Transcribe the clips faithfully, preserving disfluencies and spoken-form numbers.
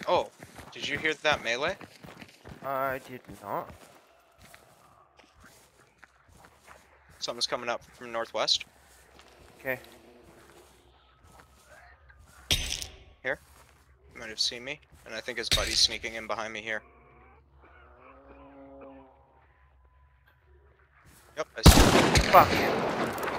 Oh, did you hear that melee? I did not. Something's coming up from northwest. Okay. Here. He might have seen me. And I think his buddy's sneaking in behind me here. Yep, I see him. Fuck you.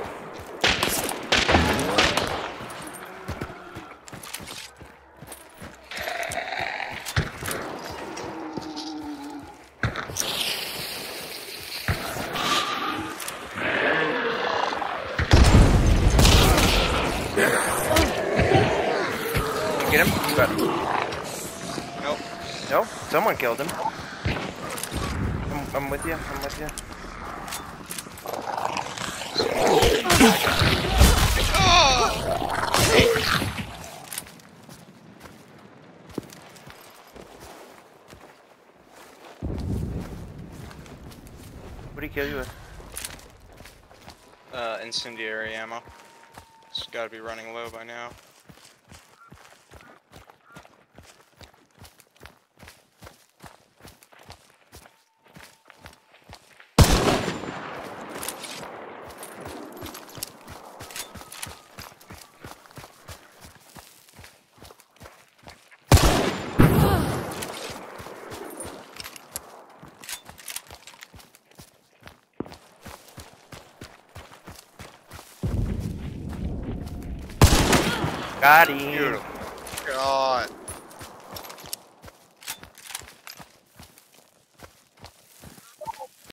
Get him? You got him. Nope. No? Someone killed him. I'm, I'm with you. I'm with you. What did he kill you with? Uh, incendiary ammo. It's gotta be running low by now. Got him. Beautiful. God.